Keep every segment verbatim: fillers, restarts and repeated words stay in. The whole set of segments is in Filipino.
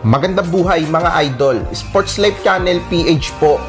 Magandang buhay mga idol, Sports Life Channel P H po.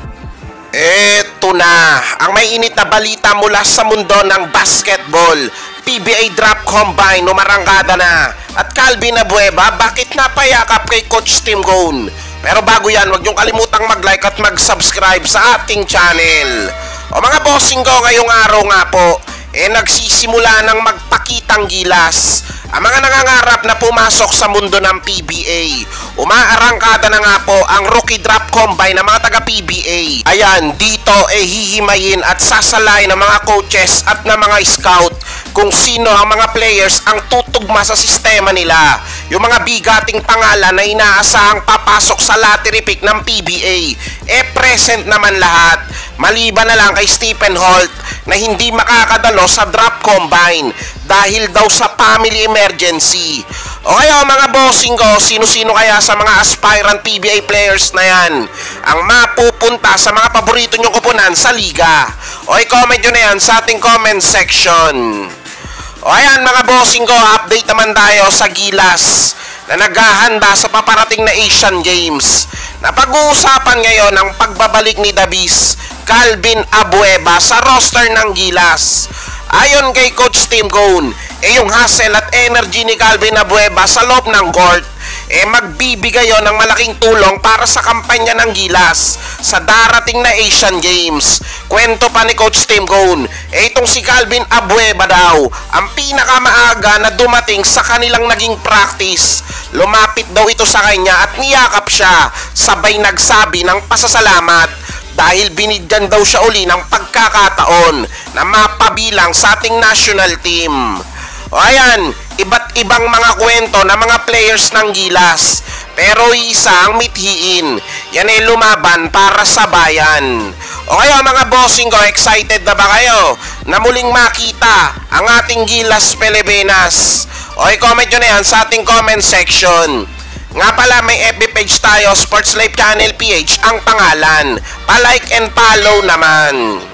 Eto na, ang may init na balita mula sa mundo ng basketball. P B A Draft Combine, umarangkada na. At Calvin Abueva, bakit napayakap kay Coach Tim Cone? Pero bago yan, huwag niyong kalimutang mag-like at mag-subscribe sa ating channel. O mga bossing ko, ngayong araw nga po, eh nagsisimula ng magpakitang gilas ang mga nangangarap na pumasok sa mundo ng P B A. Umaarangkada na nga po ang Rookie Draft Combine ng mga taga-P B A. Ayan, dito eh hihimayin at sasalay ng mga coaches at ng mga scout kung sino ang mga players ang tutugma sa sistema nila. Yung mga bigating pangalan na inaasahang papasok sa lottery pick ng P B A, eh present naman lahat. Maliban na lang kay Stephen Holt na hindi makakadalo sa draft combine dahil daw sa family emergency. O kaya mga bossing ko, sino-sino kaya sa mga aspirant P B A players na yan ang mapupunta sa mga paborito nyong kupunan sa liga? O i-comment nyo na yan sa ating comment section. O ayan mga bossing ko, update naman tayo sa gilas na naghahanda sa paparating na Asian Games. Napag-uusapan ngayon ang pagbabalik ni Davis Calvin Abueva sa roster ng gilas. Ayon kay Coach Tim Cone, eh yung hustle at energy ni Calvin Abueva sa loob ng court, eh magbibigay yon ng malaking tulong para sa kampanya ng gilas sa darating na Asian Games. Kwento pa ni Coach Tim Cone, eh itong si Calvin Abueva daw ang pinakamaaga na dumating sa kanilang naging practice. Lumapit daw ito sa kanya at niyakap siya, sabay nagsabi ng pasasalamat dahil binigyan daw siya uli ng pagkakataon na mapabilang sa ating national team. O ayan, iba't ibang mga kwento ng mga players ng gilas, pero isa ang mithiin, yan ay lumaban para sa bayan. O kaya mga bossing ko, excited na ba kayo na muling makita ang ating gilas Pilipinas? O i-comment nyo na yan sa ating comment section. Nga pala, may F B page tayo, Sports Life Channel P H ang pangalan. Pa-like and follow naman.